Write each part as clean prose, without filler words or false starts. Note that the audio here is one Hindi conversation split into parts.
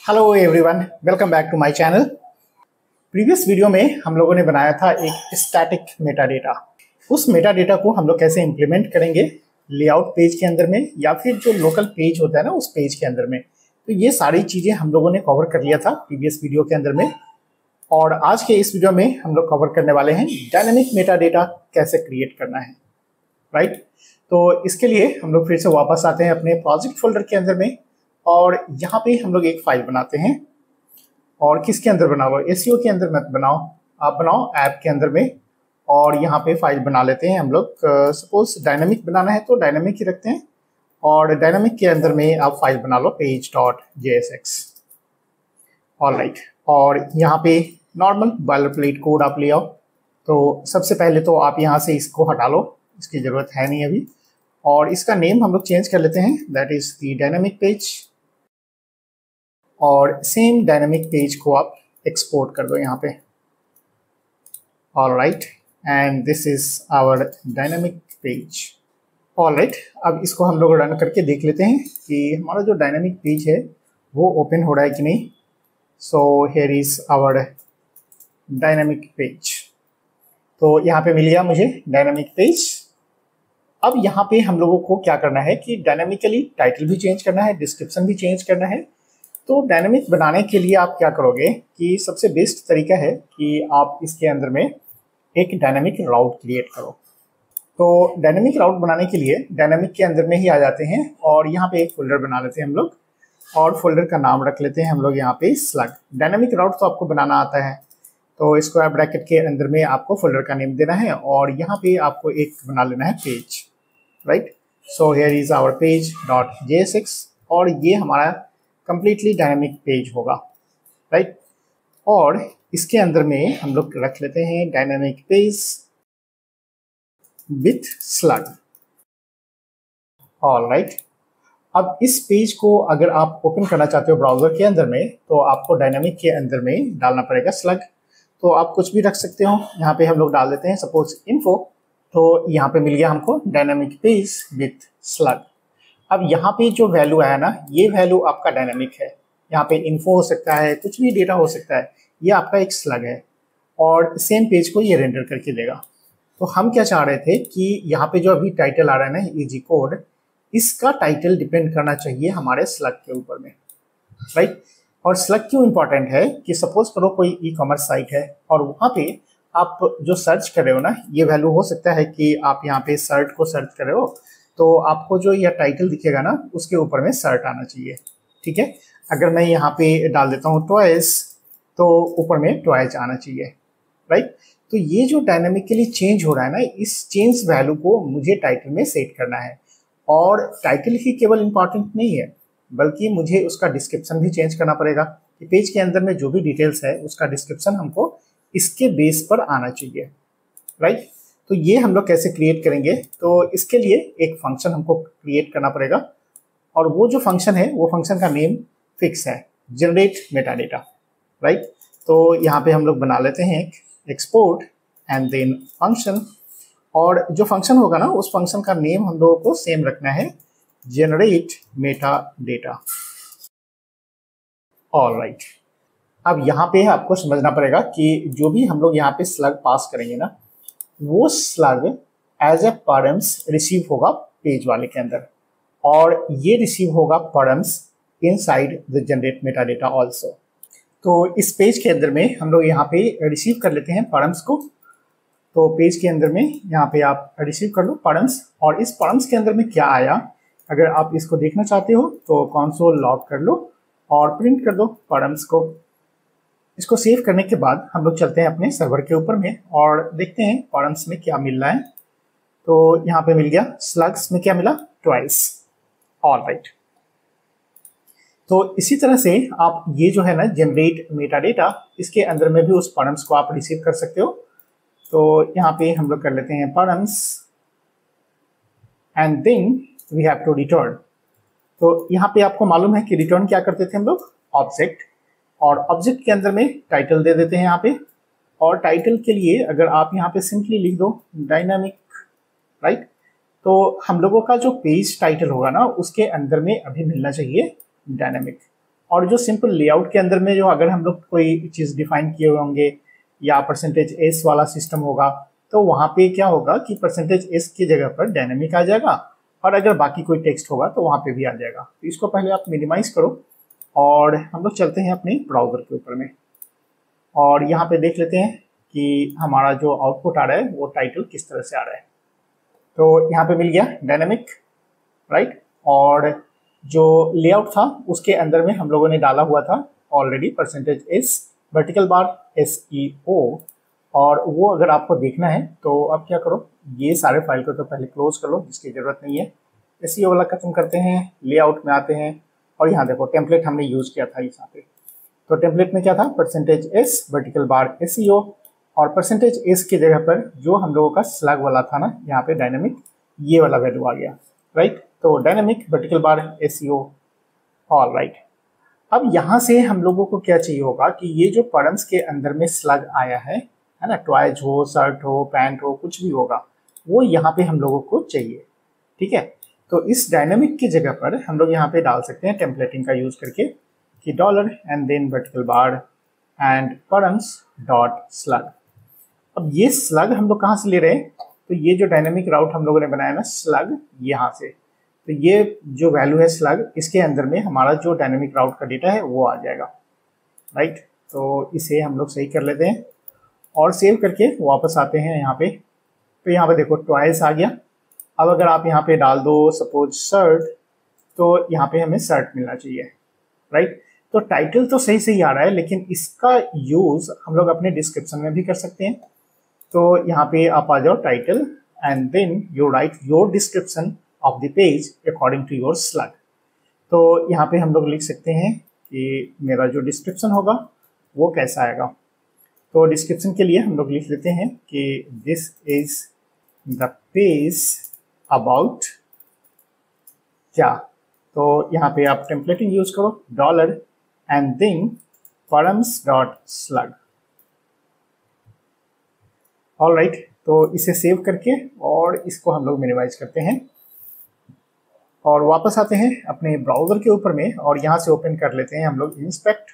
Hello everyone, welcome back to my channel. Previous video में हम लोगों ने बनाया था एक स्टैटिक मेटा डेटा। उस मेटा डेटा को हम लोग कैसे इम्प्लीमेंट करेंगे लेआउट पेज के अंदर में या फिर जो लोकल पेज होता है ना उस पेज के अंदर में। तो ये सारी चीज़ें हम लोगों ने कवर कर लिया था प्रीवियस वीडियो के अंदर में, और आज के इस वीडियो में हम लोग कवर करने वाले हैं डायनेमिक मेटा डेटा कैसे क्रिएट करना है। राइट, तो इसके लिए हम लोग फिर से वापस आते हैं अपने प्रोजेक्ट फोल्डर के अंदर में, और यहाँ पे हम लोग एक फाइल बनाते हैं। और किसके अंदर बनाओ, एसईओ के अंदर मत बनाओ, आप बनाओ ऐप के अंदर में। और यहाँ पे फाइल बना लेते हैं हम लोग। सपोज डायनामिक बनाना है तो डायनामिक ही रखते हैं, और डायनामिक के अंदर में आप फाइल बना लो page.jsx। ऑलराइट, और यहाँ पे नॉर्मल बॉयलरप्लेट कोड आप ले आओ। तो सबसे पहले तो आप यहाँ से इसको हटा लो, इसकी ज़रूरत है नहीं अभी। और इसका नेम हम लोग चेंज कर लेते हैं, that is the dynamic page. और सेम डायनामिक पेज को आप एक्सपोर्ट कर दो यहाँ पे। Alright, and this is our dynamic page. Alright, अब इसको हम लोग रन करके देख लेते हैं कि हमारा जो डायनामिक पेज है वो ओपन हो रहा है कि नहीं। So here is our dynamic page. तो यहाँ पे मिल गया मुझे डायनामिक पेज। अब यहाँ पे हम लोगों को क्या करना है कि डायनामिकली टाइटल भी चेंज करना है, डिस्क्रिप्शन भी चेंज करना है। तो डायनामिक बनाने के लिए आप क्या करोगे कि सबसे बेस्ट तरीका है कि आप इसके अंदर में एक डायनामिक राउट क्रिएट करो। तो डायनामिक राउट बनाने के लिए डायनामिक के अंदर में ही आ जाते हैं, और यहाँ पे एक फोल्डर बना लेते हैं हम लोग, और फोल्डर का नाम रख लेते हैं हम लोग यहाँ पे स्लग। डायनामिक राउट तो आपको बनाना आता है, तो स्क्वायर ब्रैकेट के अंदर में आपको फोल्डर का नेम देना है, और यहाँ पे आपको एक बना लेना है page. Right, so here is our page.jsx, और ये हमारा कंप्लीटली डायनामिक पेज होगा। राइट, और इसके अंदर में हम लोग रख लेते हैं dynamic page with slug. Alright, अब इस पेज को अगर आप ओपन करना चाहते हो ब्राउजर के अंदर में, तो आपको डायनामिक के अंदर में डालना पड़ेगा स्लग। तो आप कुछ भी रख सकते हो, यहाँ पे हम लोग डाल देते हैं सपोज इन्फो। तो यहाँ पे मिल गया हमको डायनामिक पेज विथ स्लग। अब यहाँ पे जो वैल्यू आया ना, ये वैल्यू आपका डायनामिक है। यहाँ पे इन्फो हो सकता है, कुछ भी डेटा हो सकता है, ये आपका एक स्लग है, और सेम पेज को ये रेंडर करके देगा। तो हम क्या चाह रहे थे कि यहाँ पे जो अभी टाइटल आ रहा है ना, इजी कोड, इसका टाइटल डिपेंड करना चाहिए हमारे स्लग के ऊपर में। राइट, और स्लग क्यों इंपॉर्टेंट है कि सपोज करो कोई ई कॉमर्स साइट है, और वहाँ पे आप जो सर्च कर रहे हो ना, ये वैल्यू हो सकता है कि आप यहाँ पे सर्ट को सर्च कर रहे हो, तो आपको जो यह टाइटल दिखेगा ना, उसके ऊपर में सर्ट आना चाहिए। ठीक है, अगर मैं यहाँ पे डाल देता हूँ टॉयज, तो ऊपर में टॉयज आना चाहिए। राइट, तो ये जो डायनामिकली चेंज हो रहा है ना, इस चेंज वैल्यू को मुझे टाइटल में सेट करना है। और टाइटल ही केवल इंपॉर्टेंट नहीं है, बल्कि मुझे उसका डिस्क्रिप्शन भी चेंज करना पड़ेगा कि पेज के अंदर में जो भी डिटेल्स है उसका डिस्क्रिप्शन हमको इसके बेस पर आना चाहिए। राइट, तो ये हम लोग कैसे क्रिएट करेंगे, तो इसके लिए एक फंक्शन हमको क्रिएट करना पड़ेगा, और वो जो फंक्शन है वो फंक्शन का नेम फिक्स है, जनरेट मेटा डेटा। राइट, तो यहाँ पे हम लोग बना लेते हैं एक्सपोर्ट एंड देन फंक्शन, और जो फंक्शन होगा ना उस फंक्शन का नेम हम लोगों को सेम रखना है, जनरेट मेटा डेटा। ऑलराइट, अब यहाँ पे आपको समझना पड़ेगा कि जो भी हम लोग यहाँ पे स्लग पास करेंगे ना, वो slug as a params receive होगा पेज वाले के अंदर, और ये रिसीव होगा params inside the generate meta data also. तो इस पेज के अंदर में हम लोग यहाँ पे रिसीव कर लेते हैं परम्स को। तो पेज के अंदर में यहाँ पे आप रिसीव कर लो परम्स, और इस परम्स के अंदर में क्या आया, अगर आप इसको देखना चाहते हो तो कंसोल लॉग कर लो और प्रिंट कर दो परम्स को। इसको सेव करने के बाद हम लोग चलते हैं अपने सर्वर के ऊपर में और देखते हैं परम्स में क्या मिल रहा है। तो यहाँ पे मिल गया स्लग्स में क्या मिला, ट्वाइस। ऑलराइट, तो इसी तरह से आप ये जो है ना जनरेट मेटा डेटा, इसके अंदर में भी उस परम्स को आप रिसीव कर सकते हो। तो यहाँ पे हम लोग कर लेते हैं params and then we have to return. तो यहाँ पे आपको मालूम है कि रिटर्न क्या करते थे हम लोग, ऑब्जेक्ट, और ऑब्जेक्ट के अंदर में टाइटल दे देते हैं यहाँ पे। और टाइटल के लिए अगर आप यहाँ पे सिंपली लिख दो डायनामिक। राइट, तो हम लोगों का जो पेज टाइटल होगा ना, उसके अंदर में अभी मिलना चाहिए डायनामिक। और जो सिंपल लेआउट के अंदर में जो अगर हम लोग कोई चीज़ डिफाइन किए हुए होंगे या परसेंटेज एस वाला सिस्टम होगा, तो वहाँ पे क्या होगा कि परसेंटेज एस की जगह पर डायनेमिक आ जाएगा, और अगर बाकी कोई टेक्स्ट होगा तो वहाँ पे भी आ जाएगा। तो इसको पहले आप मिनिमाइज करो और हम लोग चलते हैं अपने ब्राउज़र के ऊपर में, और यहाँ पे देख लेते हैं कि हमारा जो आउटपुट आ रहा है वो टाइटल किस तरह से आ रहा है। तो यहाँ पे मिल गया डायनेमिक, राइट। और जो लेआउट था उसके अंदर में हम लोगों ने डाला हुआ था already percentage S vertical bar SEO, और वो अगर आपको देखना है तो आप क्या करो, ये सारे फाइल को तो पहले क्लोज कर लो जिसकी ज़रूरत नहीं है। SEO वाला खत्म करते हैं, लेआउट में आते हैं, और यहाँ देखो टेम्पलेट हमने यूज़ किया था यहाँ पे। तो टेम्पलेट में क्या था, percentage S vertical bar SEO, और परसेंटेज एस की जगह पर जो हम लोगों का स्लग वाला था ना, यहाँ पे डायनेमिक, ये वाला वैल्यू आ गया, राइट। तो dynamic vertical bar SEO, all right. अब यहाँ से हम लोगों को क्या चाहिए होगा कि ये जो परम्स के अंदर में स्लग आया है ना, टॉयज हो, शर्ट हो, पैंट हो, कुछ भी होगा, वो यहाँ पे हम लोगों को चाहिए, ठीक है। तो इस डायनेमिक की जगह पर हम लोग यहाँ पे डाल सकते हैं टेम्पलेटिंग का यूज करके कि dollar and then vertical bar and params dot slug. अब ये स्लग हम लोग कहाँ से ले रहे हैं, तो ये जो डायनेमिक राउट हम लोगों ने बनाया ना स्लग, यहाँ से, तो ये जो वैल्यू है स्लग, इसके अंदर में हमारा जो डायनेमिक राउट का डेटा है वो आ जाएगा, राइट। तो इसे हम लोग सही कर लेते हैं और सेव करके वापस आते हैं यहाँ पे। तो यहाँ पे देखो ट्वाइस आ गया। अब अगर आप यहाँ पे डाल दो सपोज शर्ट, तो यहाँ पे हमें शर्ट मिलना चाहिए, राइट। तो टाइटल तो सही सही आ रहा है, लेकिन इसका यूज हम लोग अपने डिस्क्रिप्शन में भी कर सकते हैं। तो यहाँ पे आप आ जाओ title and then you write your description of the page according to your slug. तो यहाँ पे हम लोग लिख सकते हैं कि मेरा जो डिस्क्रिप्शन होगा वो कैसा आएगा। तो डिस्क्रिप्शन के लिए हम लोग लिख लेते हैं कि this is the page about क्या। तो यहाँ पे आप टेम्पलेटिंग यूज करो dollar and then params dot slug, all right. तो इसे सेव करके और इसको हम लोग मिनिमाइज करते हैं और वापस आते हैं अपने ब्राउजर के ऊपर में, और यहाँ से ओपन कर लेते हैं हम लोग इंस्पेक्ट,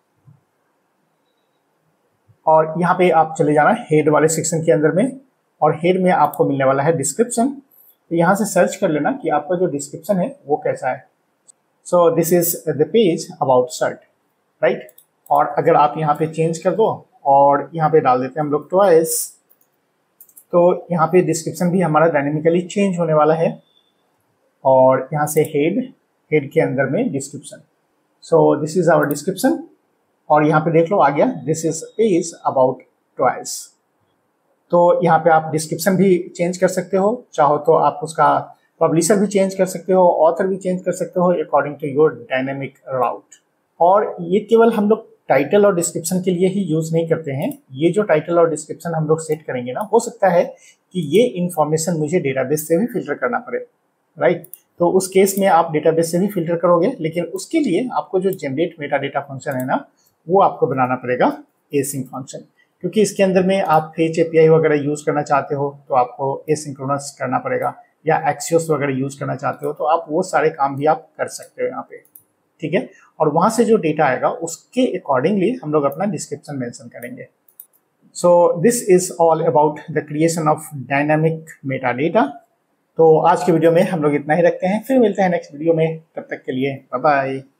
और यहाँ पे आप चले जाना हेड वाले सेक्शन के अंदर में, और हेड में आपको मिलने वाला है डिस्क्रिप्शन। तो यहाँ से सर्च कर लेना कि आपका जो डिस्क्रिप्शन है वो कैसा है। So this is the page about shirt, right. और अगर आप यहाँ पे चेंज कर दो और यहाँ पे डाल देते हैं हम लोग ट्वाइस, तो यहाँ पे डिस्क्रिप्शन भी हमारा डायनेमिकली चेंज होने वाला है, और यहाँ से हेड के अंदर में description. So this is our description, और यहाँ पे देख लो आ गया this is page about twice. तो यहाँ पे आप डिस्क्रिप्शन भी चेंज कर सकते हो, चाहो तो आप उसका पब्लिशर भी चेंज कर सकते हो, ऑथर भी चेंज कर सकते हो according to your dynamic route. और ये केवल हम लोग टाइटल और डिस्क्रिप्शन के लिए ही यूज नहीं करते हैं। ये जो टाइटल और डिस्क्रिप्शन हम लोग सेट करेंगे ना, हो सकता है कि ये इंफॉर्मेशन मुझे डेटाबेस से भी फिल्टर करना पड़े, राइट। तो उस केस में आप डेटाबेस से भी फिल्टर करोगे, लेकिन उसके लिए आपको जो जनरेट मेटा डेटा फंक्शन है ना, वो आपको बनाना पड़ेगा एसिंक फंक्शन, क्योंकि इसके अंदर में आप फेच API वगैरह यूज करना चाहते हो तो आपको एसिंक्रोनस करना पड़ेगा, या एक्सियोस वगैरह यूज करना चाहते हो तो आप वो सारे काम भी आप कर सकते हो यहाँ पे, ठीक है। और वहां से जो डेटा आएगा उसके अकॉर्डिंगली हम लोग अपना डिस्क्रिप्शन मेंशन करेंगे। So this is all about the creation of dynamic meta data. तो आज के वीडियो में हम लोग इतना ही रखते हैं, फिर मिलते हैं नेक्स्ट वीडियो में, तब तक के लिए बाय बाय।